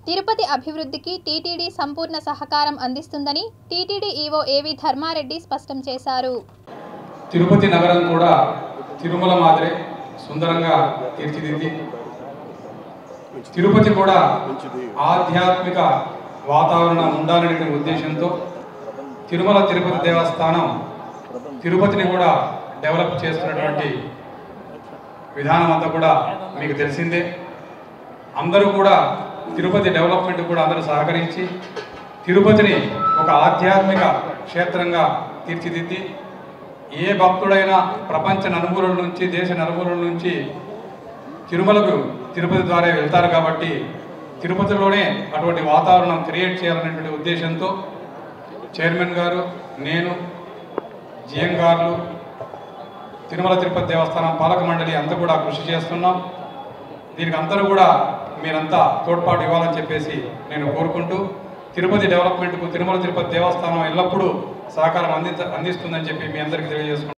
తిరుపతి అభివృద్ధికి టీటీడీ సంపూర్ణ సహకారం అందిస్తుందని టీటీడీ ఈవో ఏవి ధర్మారెడ్డి స్పష్టం చేశారు. తిరుపతి నగరం కూడా తిరుమల మాదిరే సుందరంగా తీర్చిదిద్ది తిరుపతి కూడా ఆధ్యాత్మిక వాతావరణం ఉండాలనే ఉద్దేశంతో తిరుపతి దేవస్థానం తిరుపతిని కూడా డెవలప్ చేస్తున్నటువంటి విధానం అంతా కూడా మీకు తెలిసిందే. అందరూ కూడా తిరుపతి డెవలప్మెంట్ కూడా అందరూ సహకరించి తిరుపతిని ఒక ఆధ్యాత్మిక క్షేత్రంగా తీర్చిదిద్ది ఏ భక్తుడైనా ప్రపంచ నలుమూలల నుంచి దేశ నలుమూలల నుంచి తిరుపతి ద్వారా వెళ్తారు కాబట్టి తిరుపతిలోనే అటువంటి వాతావరణం క్రియేట్ చేయాలనేటువంటి ఉద్దేశంతో చైర్మన్ గారు, నేను, జిఎం గారు, తిరుపతి దేవస్థానం పాలక మండలి అంతా కూడా కృషి చేస్తున్నాం. దీనికి అందరూ కూడా మీరంతా తోడ్పాటు ఇవ్వాలని చెప్పేసి నేను కోరుకుంటూ తిరుపతి డెవలప్మెంట్కు తిరుపతి దేవస్థానం ఎల్లప్పుడూ సహకారం అందిస్తుందని చెప్పి మీ అందరికీ తెలియజేసుకుంటున్నాను.